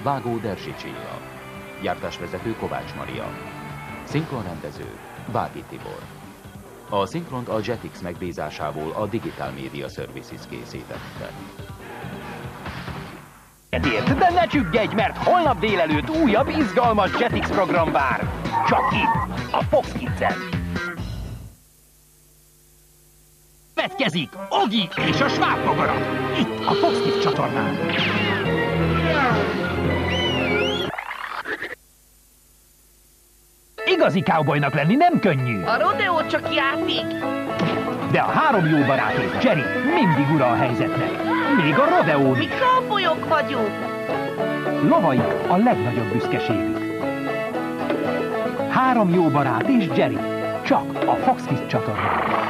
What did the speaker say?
vágó Derzsi Csilla, gyártásvezető Kovács Maria, szinkronrendező Vági Tibor. A szinkront a Jetix megbízásából a Digital Media Services készítette. De ne csüggedj, mert holnap délelőtt újabb izgalmas Jetix program vár. Csak itt, a Fox Kids-en. Következik Ogi és a svábbogarat. Itt a Fox Kids csatornán. Igazi cowboynak lenni nem könnyű. A rodeó csak játék. De a 3 jó barát és Jerry mindig ura a helyzetnek. Még a rodeón. Mi cowboyok vagyunk. Lovaik a legnagyobb büszkeségük. 3 jó barát és Jerry. Csak a Fox Kids csatornán.